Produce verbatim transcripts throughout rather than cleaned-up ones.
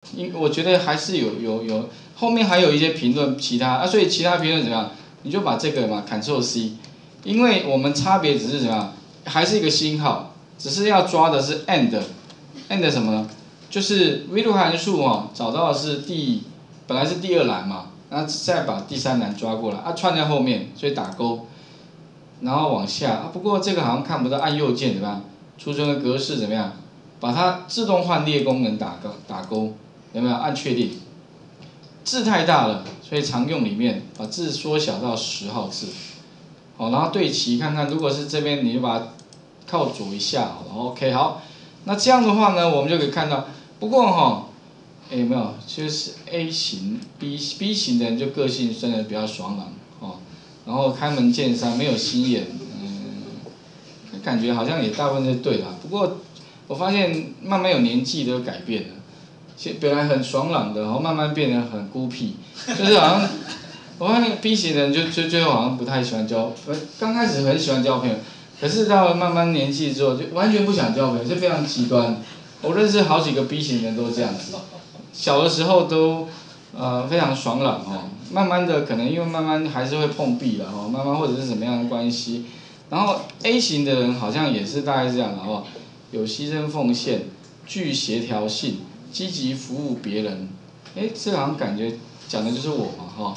应我觉得还是有有有，后面还有一些评论其他啊，所以其他评论怎么样？你就把这个嘛 ，Ctrl C， 因为我们差别只是怎么样，还是一个星号，只是要抓的是 and，and 什么呢？就是 VLOOKUP 函数哦，找到的是第本来是第二栏嘛，那再把第三栏抓过来，啊串在后面，所以打勾，然后往下啊。不过这个好像看不到，按右键怎么样？储存的格式怎么样？把它自动换列功能打勾打勾，有没有？按确定。字太大了，所以常用里面把字缩小到十号字，好，然后对齐看看，如果是这边你就把它靠左一下好了 ，OK 好。那这样的话呢，我们就可以看到，不过哈、哦，哎有没有？就是 A 型、B B 型的人就个性真的比较爽朗哦，然后开门见山，没有心眼，嗯，感觉好像也大部分是对的。不过我发现慢慢有年纪都改变了，本来很爽朗的，然后慢慢变得很孤僻，就是好像我发现 B 型的人就就最后好像不太喜欢交，刚开始很喜欢交朋友。可是到了慢慢年纪之后，就完全不想交朋友，就非常极端。我认识好几个 B 型人都这样子，小的时候都呃非常爽朗哦，慢慢的可能因为慢慢还是会碰壁了哦，慢慢或者是什么样的关系。然后 A 型的人好像也是大概这样的哦，有牺牲奉献，具协调性，积极服务别人。哎，这好像感觉讲的就是我嘛哈。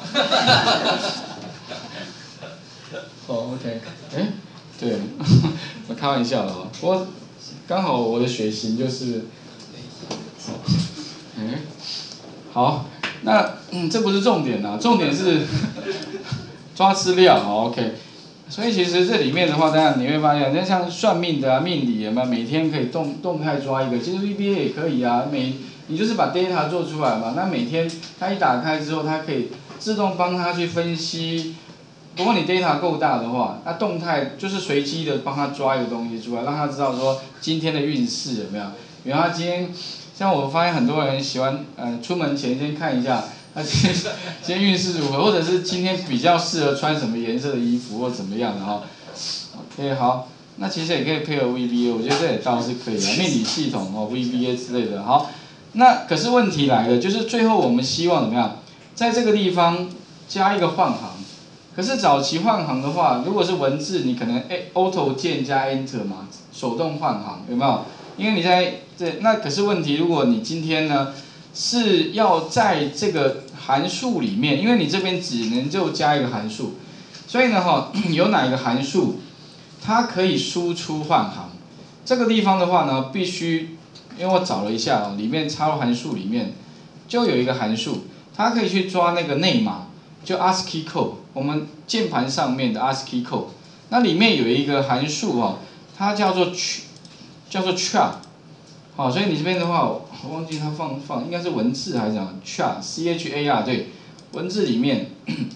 哦 ，OK， 哎。对，我开玩笑的哦。不过刚好我的血型就是，哎，好，那嗯这不是重点啦，重点是抓资料哦 ，OK。所以其实这里面的话，当然你会发现，那像算命的啊、命理嘛，每天可以动动态抓一个，其实 V B A 也可以啊，每你就是把 data 做出来嘛，那每天它一打开之后，它可以自动帮它去分析。如果你 data 够大的话，那动态就是随机的帮他抓一个东西出来，让他知道说今天的运势有没有。比如他今天，像我发现很多人喜欢，呃，出门前先看一下，他今天今天运势如何，或者是今天比较适合穿什么颜色的衣服或怎么样的哈。OK 好，那其实也可以配合 V B A， 我觉得这也倒是可以的，命理系统哦 V B A 之类的。好，那可是问题来了，就是最后我们希望怎么样，在这个地方加一个换行。可是早期换行的话，如果是文字，你可能 Auto 键加 Enter 嘛，手动换行有没有？因为你在这那可是问题，如果你今天呢是要在这个函数里面，因为你这边只能就加一个函数，所以呢哈，有哪一个函数它可以输出换行？这个地方的话呢，必须因为我找了一下哦，里面插入函数里面就有一个函数，它可以去抓那个内码。就 ASCII code， 我们键盘上面的 ASCII code， 那里面有一个函数哦，它叫做叫做 char， 好，所以你这边的话，我忘记它放放应该是文字还是什么 char C H A R 对，文字里面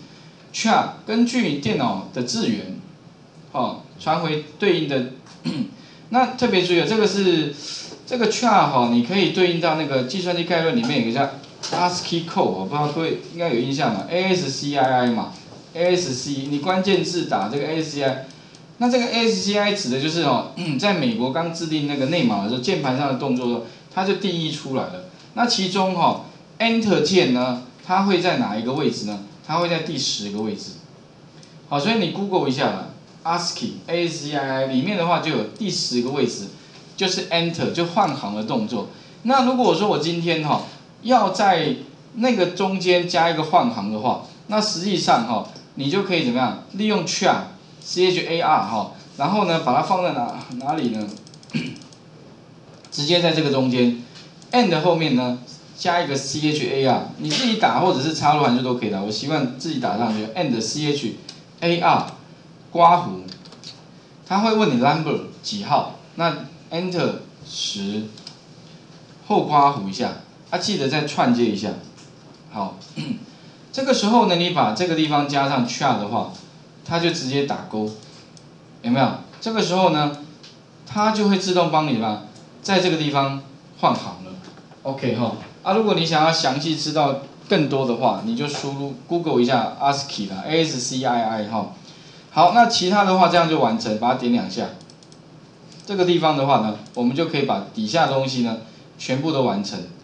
char 根据电脑的字元，哦传回对应的，那特别注意，这个是这个 char 哈，你可以对应到那个计算机概论里面有一个叫。ASCII code 我不知道各位应该有印象嘛 ，A S C I I 嘛 ，A S C 你关键字打这个 A S C I， 那这个 A S C I 指的就是哦，在美国刚制定那个内码的时候，键盘上的动作，它就定义出来了。那其中哈、哦、，Enter 键呢，它会在哪一个位置呢？它会在第十个位置。好，所以你 Google 一下吧 ，ASCII A S C I I 里面的话就有第十个位置，就是 Enter 就换行的动作。那如果我说我今天哈、哦。要在那个中间加一个换行的话，那实际上哈，你就可以怎么样？利用 char C H A R 哈，然后呢，把它放在哪哪里呢？直接在这个中间 ，and 后面呢加一个 C H A R， 你自己打或者是插入函数都可以的，我习惯自己打上去 and C H A R 刮弧，它会问你 number 几号，那 enter 十后刮弧一下。啊，记得再串接一下，好，这个时候呢，你把这个地方加上 char 的话，它就直接打勾，有没有？这个时候呢，它就会自动帮你啦，在这个地方换行了 ，OK 哈。啊，如果你想要详细知道更多的话，你就输入 Google 一下 ASCII 啦 ，A S C I I 哈。好，那其他的话这样就完成，把它点两下。这个地方的话呢，我们就可以把底下的东西呢全部都完成。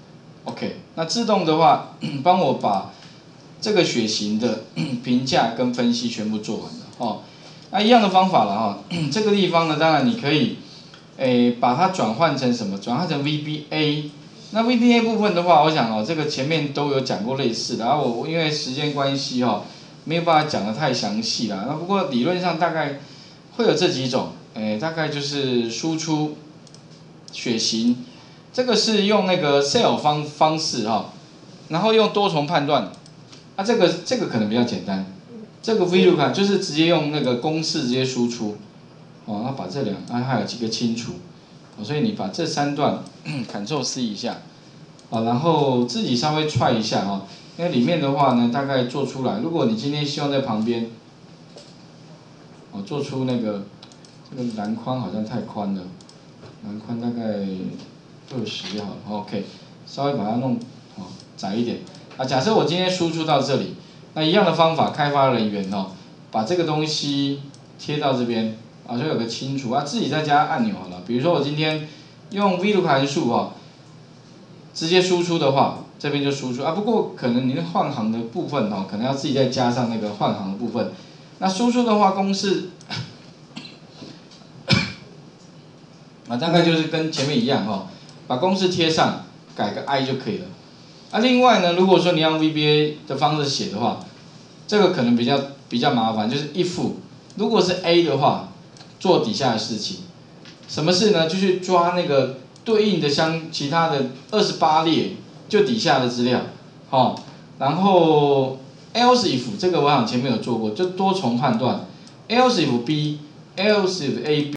OK， 那自动的话，帮我把这个血型的评价跟分析全部做完了哦。那一样的方法了哈、哦，这个地方呢，当然你可以，诶，把它转换成什么？转换成 V B A。那 V B A 部分的话，我想哦，这个前面都有讲过类似的，然后我因为时间关系哦，没有办法讲得太详细啦。那不过理论上大概会有这几种，诶，大概就是输出血型，这个是用那个 cell 方方式哈、哦，然后用多重判断，啊，这个这个可能比较简单。这个 VLOOKUP 就是直接用那个公式直接输出，哦，那把这两啊还有几个清除，哦，所以你把这三段 Ctrl C 一下，啊，然后自己稍微踹一下哈、哦，因为里面的话呢，大概做出来，如果你今天希望在旁边，哦，做出那个这个篮筐好像太宽了，篮筐大概二十就好了 ，OK， 稍微把它弄哦窄一点，啊，假设我今天输出到这里。那一样的方法，开发人员哦，把这个东西贴到这边，啊，就有个清除啊，自己再加按钮好了。比如说我今天用 VLOOKUP 函数哦，直接输出的话，这边就输出啊。不过可能您换行的部分哦，可能要自己再加上那个换行的部分。那输出的话，公式啊，大概就是跟前面一样哈、哦，把公式贴上，改个 I 就可以了。啊，另外呢，如果说你用 V B A 的方式写的话，这个可能比较比较麻烦，就是 if 如果是 A 的话，做底下的事情，什么事呢？就去抓那个对应的相其他的二十八列，就底下的资料，好、哦，然后 else if 这个我想前面有做过，就多重判断 ，else if B，else if A。